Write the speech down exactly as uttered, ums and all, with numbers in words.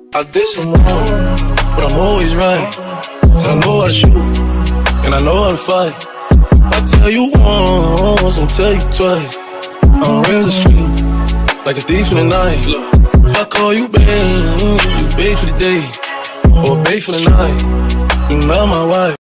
I did some wrong, but I'm always right. Cause I know how to shoot, and I know how to fight. I tell you once, I'll tell you twice. I'm real the street, like a thief in the night. If I call you babe, you babe for the day, or babe for the night. You not my wife.